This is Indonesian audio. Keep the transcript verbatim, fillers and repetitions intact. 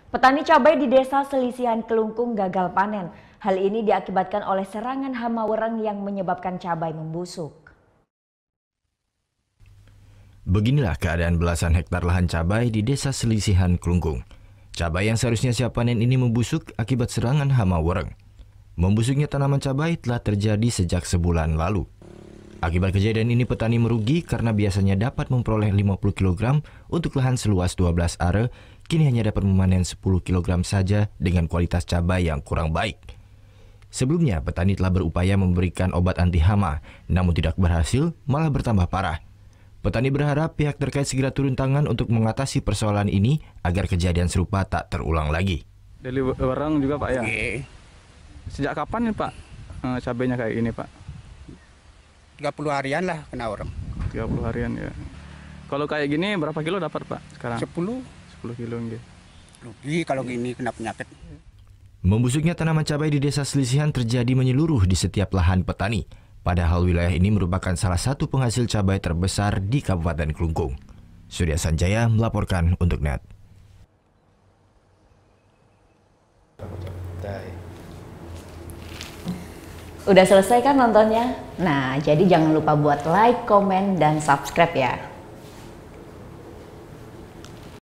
Petani cabai di Desa Selisihan Kelungkung gagal panen. Hal ini diakibatkan oleh serangan hama wereng yang menyebabkan cabai membusuk. Beginilah keadaan belasan hektar lahan cabai di Desa Selisihan Kelungkung. Cabai yang seharusnya siap panen ini membusuk akibat serangan hama wereng. Membusuknya tanaman cabai telah terjadi sejak sebulan lalu. Akibat kejadian ini petani merugi karena biasanya dapat memperoleh lima puluh kilogram untuk lahan seluas dua belas are, kini hanya dapat memanen sepuluh kilogram saja dengan kualitas cabai yang kurang baik. Sebelumnya, petani telah berupaya memberikan obat anti hama, namun tidak berhasil, malah bertambah parah. Petani berharap pihak terkait segera turun tangan untuk mengatasi persoalan ini agar kejadian serupa tak terulang lagi. Dari wereng juga Pak ya? Oke. Sejak kapan nih Pak cabainya kayak ini Pak? tiga puluh harian lah kena orang. tiga puluh harian ya. Kalau kayak gini berapa kilo dapat Pak sekarang? sepuluh. sepuluh kilo nggih. Rugi kalau gini kena penyakit. Membusuknya tanaman cabai di Desa Selisihan terjadi menyeluruh di setiap lahan petani. Padahal wilayah ini merupakan salah satu penghasil cabai terbesar di Kabupaten Kelungkung. Surya Sanjaya melaporkan untuk N E T. Udah selesai kan nontonnya? Nah, jadi jangan lupa buat like, komen, dan subscribe ya.